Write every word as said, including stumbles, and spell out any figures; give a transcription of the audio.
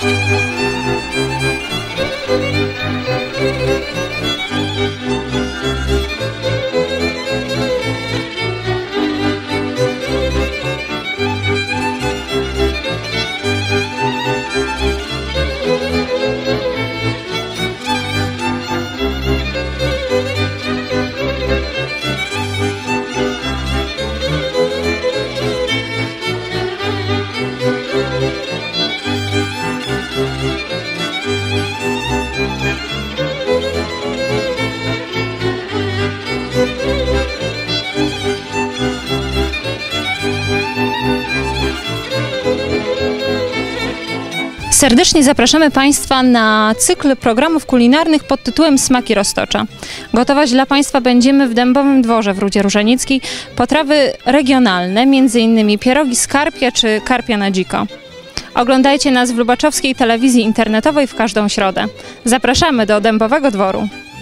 Serdecznie zapraszamy Państwa na cykl programów kulinarnych pod tytułem Smaki Roztocza. Gotować dla Państwa będziemy w Dębowym Dworze w Rudzie Różanickiej potrawy regionalne, między innymi pierogi z karpia czy karpia na dziko. Oglądajcie nas w lubaczowskiej telewizji internetowej w każdą środę. Zapraszamy do Dębowego Dworu.